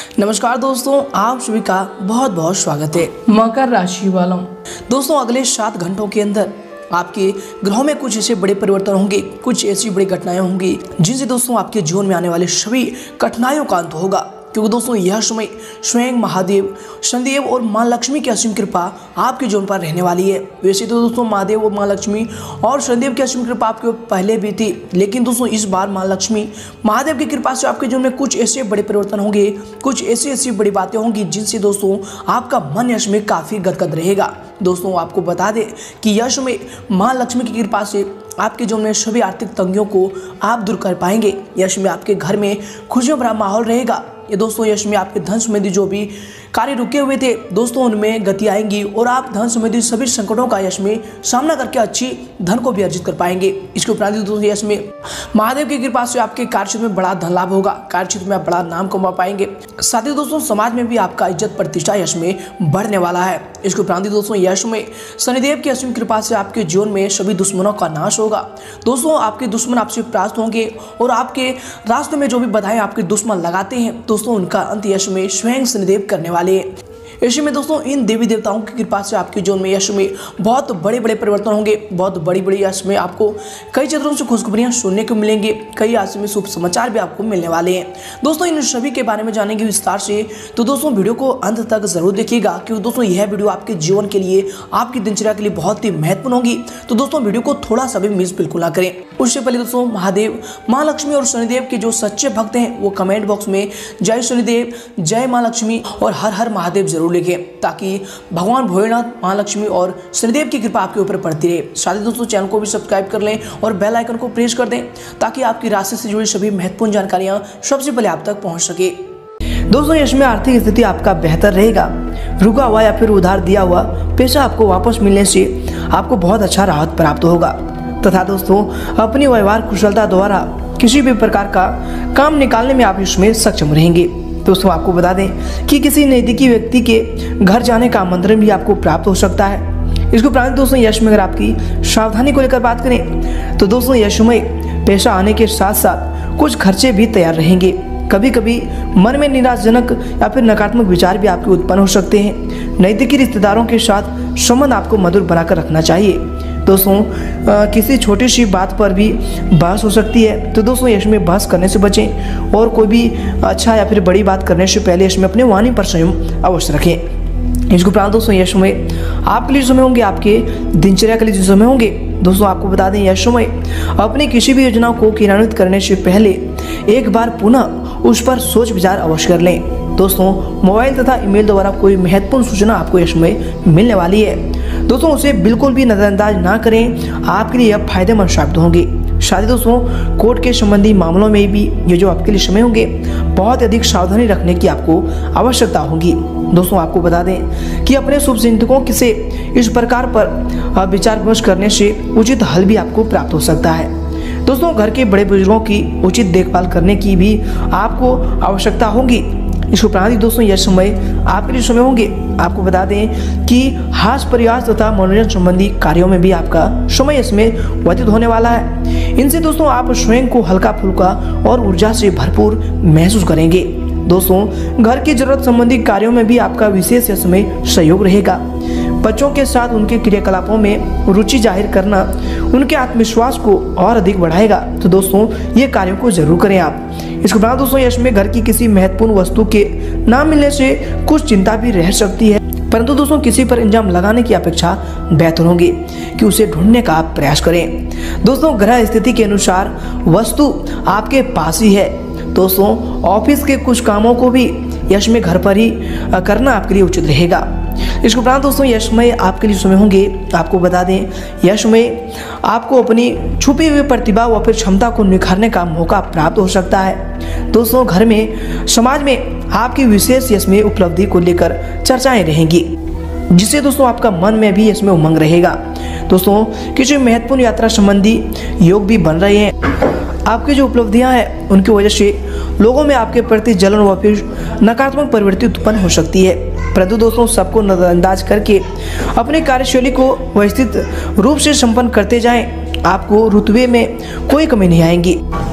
नमस्कार दोस्तों, आप सभी का बहुत बहुत स्वागत है। मकर राशि वालों, दोस्तों अगले 7 घंटों के अंदर आपके ग्रहों में कुछ ऐसे बड़े परिवर्तन होंगे, कुछ ऐसी बड़ी घटनाएं होंगी जिनसे दोस्तों आपके जीवन में आने वाले सभी कठिनाइयों का अंत होगा। क्योंकि दोस्तों यह समय स्वयं महादेव, शनिदेव और मां लक्ष्मी की असीम कृपा आपके जीवन पर रहने वाली है। वैसे तो दोस्तों महादेव और मां लक्ष्मी और शनिदेव की असीम कृपा आपके पहले भी थी, लेकिन दोस्तों इस बार मां लक्ष्मी महादेव की कृपा से आपके जीवन में कुछ ऐसे बड़े परिवर्तन होंगे, कुछ ऐसी बड़ी बातें होंगी जिनसे दोस्तों आपका मन यश में काफ़ी गदगद रहेगा। दोस्तों आपको बता दें कि यह समय मां लक्ष्मी की कृपा से आपके जीवन में सभी आर्थिक तंगियों को आप दूर कर पाएंगे। यश में आपके घर में खुशियों भरा माहौल रहेगा। ये दोस्तों यश में आपके धन संबंधी जो भी कार्य रुके हुए थे दोस्तों उनमें गति आएंगी और आप धन संबंधी सभी संकटों का यश में सामना करके अच्छी धन को भी अर्जित कर पाएंगे। इसके उपरांत दोस्तों यश में महादेव की कृपा से आपके कार्यक्षेत्र में बड़ा धन लाभ होगा, कार्यक्षेत्र में आप बड़ा नाम कमा पाएंगे। साथ ही दोस्तों समाज में भी आपका इज्जत प्रतिष्ठा यश में बढ़ने वाला है। इसके उपरांत दोस्तों यश में शनिदेव की असीम कृपा से आपके जीवन में सभी दुश्मनों का नाश होगा। दोस्तों आपके दुश्मन आपसे परास्त होंगे और आपके रास्ते में जो भी बाधाएं आपके दुश्मन लगाते हैं दोस्तों उनका अंत यश में स्वयं शनिदेव करने वाले हैं। ऐसे में दोस्तों इन देवी देवताओं की कृपा से आपके जीवन में यश में बहुत बड़े बड़े परिवर्तन होंगे, बहुत बड़ी यश में आपको कई क्षेत्रों से खुशखबरियां सुनने को मिलेंगे, कई आज में शुभ समाचार भी आपको मिलने वाले हैं। दोस्तों इन सभी के बारे में जानेंगे विस्तार से, तो दोस्तों वीडियो को अंत तक जरूर देखिएगा क्योंकि दोस्तों यह वीडियो आपके जीवन के लिए, आपकी दिनचर्या के लिए बहुत ही महत्वपूर्ण होगी। तो दोस्तों वीडियो को थोड़ा सा भी मिस बिल्कुल ना करें। उससे पहले दोस्तों महादेव, माँ लक्ष्मी और शनिदेव के जो सच्चे भक्त हैं वो कमेंट बॉक्स में जय शनिदेव, जय माँ लक्ष्मी और हर हर महादेव जरूर लिखें ताकि भगवान भोलेनाथ, मां लक्ष्मी और शनिदेव की कृपा आपके ऊपर पड़ती रहे। साथ ही दोस्तों चैनल को भी सब्सक्राइब कर लें और बेल आइकन को प्रेस कर दें ताकि आपकी राशि से जुड़ी सभी महत्वपूर्ण जानकारियां सबसे पहले आप तक पहुंच सके। दोस्तों यश में आर्थिक स्थिति आपका बेहतर रहेगा। रुका हुआ या फिर उधार दिया हुआ पैसा आपको वापस मिलने से आपको बहुत अच्छा राहत प्राप्त होगा तथा दोस्तों अपनी व्यवहार कुशलता द्वारा किसी भी प्रकार का काम निकालने में आप इसमें सक्षम रहेंगे। दोस्तों आपको बता दें कि किसी नजदीकी व्यक्ति के घर जाने का आमंत्रण भी आपको प्राप्त हो सकता है। इसको उपरांत दोस्तों यश में अगर आपकी सावधानी को लेकर बात करें तो दोस्तों यश में पैसा आने के साथ साथ कुछ खर्चे भी तैयार रहेंगे। कभी कभी मन में निराशाजनक या फिर नकारात्मक विचार भी आपके उत्पन्न हो सकते हैं। नजदीकी रिश्तेदारों के साथ संबंध आपको मधुर बनाकर रखना चाहिए। दोस्तों किसी छोटी सी बात पर भी बहस हो सकती है, तो दोस्तों यश में बहस करने से बचें और कोई भी अच्छा या फिर बड़ी बात करने से पहले यश में अपने वाणी पर संयम अवश्य रखें। इसके उपरांत दोस्तों यश में आपके लिए समय होंगे, आपके दिनचर्या के लिए जो समय होंगे दोस्तों आपको बता दें यश समय अपनी किसी भी योजना को क्रियान्वित करने से पहले एक बार पुनः उस पर सोच विचार अवश्य कर लें। दोस्तों मोबाइल तथा ईमेल द्वारा कोई महत्वपूर्ण सूचना आपको यश में मिलने वाली है, दोस्तों उसे बिल्कुल भी नजरअंदाज ना करें, आपके लिए यह फायदेमंद साबित होंगे। साथ ही दोस्तों कोर्ट के संबंधी मामलों में भी ये जो आपके लिए समय होंगे बहुत अधिक सावधानी रखने की आपको आवश्यकता होगी। दोस्तों आपको बता दें कि अपने शुभ चिंतकों से इस प्रकार पर विचार विमर्श करने से उचित हल भी आपको प्राप्त हो सकता है। दोस्तों घर के बड़े बुजुर्गों की उचित देखभाल करने की भी आपको आवश्यकता होगी। इस उपरांत दोस्तों यह समय आपके लिए समय होंगे। आपको बता दें कि हास्य प्रयास तथा मनोरंजन संबंधी कार्यों में भी आपका समय इसमें व्यतीत होने वाला है। इनसे दोस्तों आप स्वयं को हल्का फुल्का और ऊर्जा से भरपूर महसूस करेंगे। दोस्तों घर की जरूरत संबंधी कार्यों में भी आपका विशेष समय सहयोग रहेगा। बच्चों के साथ उनके क्रियाकलापों में रुचि जाहिर करना उनके आत्मविश्वास को और अधिक बढ़ाएगा, तो दोस्तों ये कार्यों को जरूर करें आप। इसके बाद दोस्तों यश में घर की किसी महत्वपूर्ण वस्तु के ना मिलने से कुछ चिंता भी रह सकती है, परंतु दोस्तों किसी पर इंजाम लगाने की अपेक्षा बेहतर होगी कि उसे ढूंढने का आप प्रयास करें। दोस्तों ग्रह स्थिति के अनुसार वस्तु आपके पास ही है। दोस्तों ऑफिस के कुछ कामों को भी यश में घर पर ही करना आपके लिए उचित रहेगा। इसके उपरांत दोस्तों यश में आपके लिए समय होंगे। आपको बता दें यश में आपको अपनी छुपी हुई प्रतिभा व फिर क्षमता को निखारने का मौका प्राप्त हो सकता है। दोस्तों घर में समाज में आपकी विशेष यश में उपलब्धि को लेकर चर्चाएं रहेंगी, जिससे दोस्तों आपका मन में भी इसमें उमंग रहेगा। दोस्तों किसी महत्वपूर्ण यात्रा संबंधी योग भी बन रहे हैं। आपकी जो उपलब्धियां हैं उनकी वजह से लोगों में आपके प्रति जलन व फिर नकारात्मक प्रवृत्ति उत्पन्न हो सकती है, परंतु दोस्तों सबको नजरअंदाज करके अपनी कार्यशैली को व्यवस्थित रूप से संपन्न करते जाएं, आपको रुतबे में कोई कमी नहीं आएगी।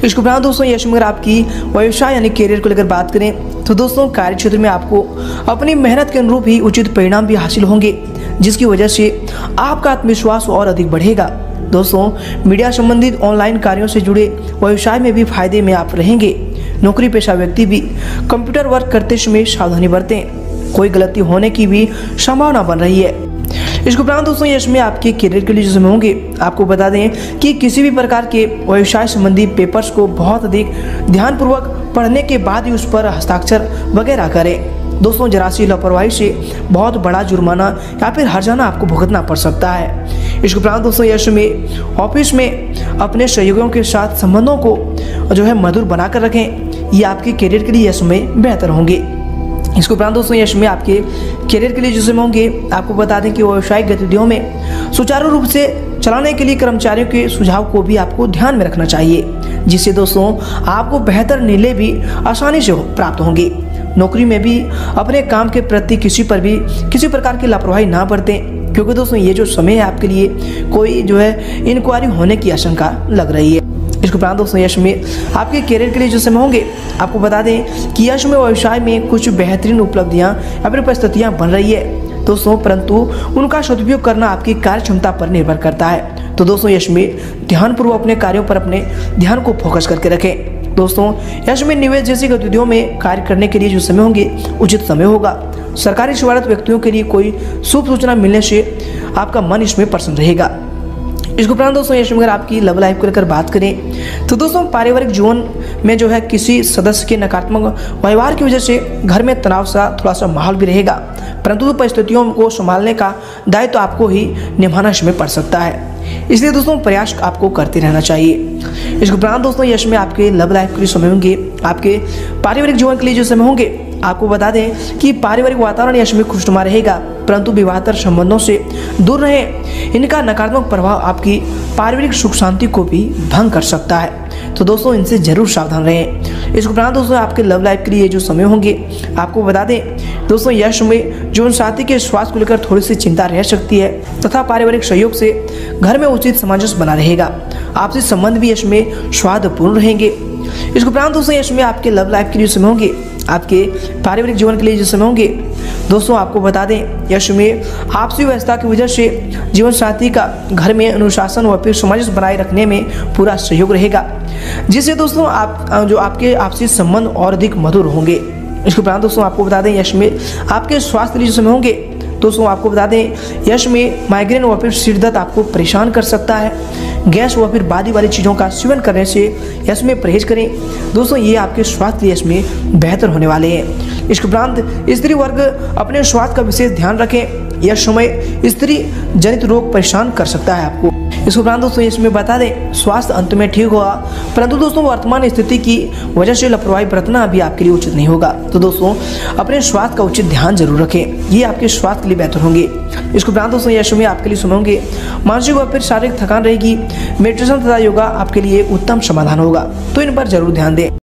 इसके उपरांत दोस्तों यश में अगर आपकी व्यवसाय यानी करियर को लेकर बात करें तो दोस्तों कार्य क्षेत्र में आपको अपनी मेहनत के अनुरूप ही उचित परिणाम भी हासिल होंगे, जिसकी वजह से आपका आत्मविश्वास और अधिक बढ़ेगा। दोस्तों मीडिया संबंधित ऑनलाइन कार्यों से जुड़े व्यवसाय में भी फायदे में आप रहेंगे। नौकरी पेशा व्यक्ति भी कंप्यूटर वर्क करते समय सावधानी बरतें, कोई गलती होने की भी संभावना बन रही है। इसके उपरांत दोस्तों यश में आपके करियर के लिए जो समय होंगे, आपको बता दें कि किसी भी प्रकार के व्यवसाय संबंधी पेपर्स को बहुत अधिक ध्यानपूर्वक पढ़ने के बाद ही उस पर हस्ताक्षर वगैरह करें। दोस्तों जरा सी लापरवाही से बहुत बड़ा जुर्माना या फिर हर्जाना आपको भुगतना पड़ सकता है। इसके उपरांत दोस्तों यश में ऑफिस में अपने सहयोगियों के साथ संबंधों को जो है मधुर बनाकर रखें, ये आपके करियर के लिए यह समय बेहतर होंगे। इसके उपरांत दोस्तों यश में आपके करियर के लिए जो समय होंगे, आपको बता दें कि व्यावसायिक गतिविधियों में सुचारू रूप से चलाने के लिए कर्मचारियों के सुझाव को भी आपको ध्यान में रखना चाहिए, जिससे दोस्तों आपको बेहतर निर्णय भी आसानी से प्राप्त होंगे। नौकरी में भी अपने काम के प्रति किसी प्रकार की लापरवाही ना बरतें, क्योंकि दोस्तों ये जो समय है आपके लिए कोई जो है इंक्वायरी होने की आशंका लग रही है। इसके उपरांत दोस्तों यश में आपके करियर के लिए जो समय होंगे, आपको बता दें कि यश में व्यवसाय में कुछ बेहतरीन उपलब्धियां या फिर परिस्थितियां बन रही है दोस्तों, परंतु उनका सदुपयोग करना आपकी कार्य क्षमता पर निर्भर करता है। तो दोस्तों यश में ध्यानपूर्वक अपने कार्यों पर अपने ध्यान को फोकस करके रखें। दोस्तों यश में निवेश जैसी गतिविधियों में कार्य करने के लिए जो समय होंगे उचित समय होगा। सरकारी सेवारत व्यक्तियों के लिए कोई शुभ सूचना मिलने से आपका मन इसमें प्रसन्न रहेगा। इसके उपरांत दोस्तों यश में अगर आपकी लव लाइफ को लेकर बात करें तो दोस्तों पारिवारिक जीवन में जो है किसी सदस्य के नकारात्मक व्यवहार की वजह से घर में तनाव सा थोड़ा सा माहौल भी रहेगा, परंतु परिस्थितियों को संभालने का दायित्व तो आपको ही निभाना इसमें पड़ सकता है, इसलिए दोस्तों प्रयास आपको करते रहना चाहिए। इसके उपरांत दोस्तों यश में आपके लव लाइफ के लिए समय होंगे, आपके पारिवारिक जीवन के लिए जो समय होंगे, आपको बता दें कि पारिवारिक वातावरण यश में खुशनुमा रहेगा, परंतु विवाहेतर संबंधों से दूर रहें। इनका नकारात्मक प्रभाव आपकी पारिवारिक सुख शांति को भी भंग कर सकता है, तो दोस्तों इनसे जरूर सावधान रहें। इसके उपरांत दोस्तों आपके लव लाइफ के लिए जो समय होंगे, आपको बता दें दोस्तों यश में जीवन साथी के स्वास्थ्य को लेकर थोड़ी सी चिंता रह सकती है तथा पारिवारिक सहयोग से घर में उचित सामंजस्य बना रहेगा। आपसी संबंध भी यश में स्वादपूर्ण रहेंगे। इसके उपरांत दोस्तों यश में आपके लव लाइफ के लिए समय होंगे, आपके पारिवारिक जीवन के लिए जो समय होंगे दोस्तों, आपको बता दें यश में आपसी व्यवस्था की वजह से जीवन साथी का घर में अनुशासन व फिर सामंजस्य बनाए रखने में पूरा सहयोग रहेगा, जिससे दोस्तों आपके आपसी संबंध और अधिक मधुर होंगे। इसके उपरांत दोस्तों आपको बता दें यश में आपके स्वास्थ्य के लिए जो समय होंगे दोस्तों, आपको बता दें यश में माइग्रेन व फिर सिर दर्द आपको परेशान कर सकता है। गैस व फिर बादी वाली चीज़ों का सेवन करने से यश में परहेज करें दोस्तों, ये आपके स्वास्थ्य यश में बेहतर होने वाले हैं। इसके उपरांत स्त्री वर्ग अपने स्वास्थ्य का विशेष ध्यान रखें, यह समय स्त्री जनित रोग परेशान कर सकता है आपको। इसके उपरांत दोस्तों इसमें बता दें स्वास्थ्य अंत में ठीक होगा, परंतु दोस्तों वर्तमान स्थिति की वजह से लापरवाही बरतना अभी आपके लिए उचित नहीं होगा, तो दोस्तों अपने स्वास्थ्य का उचित ध्यान जरूर रखें, ये आपके स्वास्थ्य के लिए बेहतर होंगे। इसके उपरांत दोस्तों यश में आपके लिए सुने होंगे मानसिक व फिर शारीरिक थकान रहेगी, मेडिटेशन तथा योगा आपके लिए उत्तम समाधान होगा, तो इन पर जरूर ध्यान दें।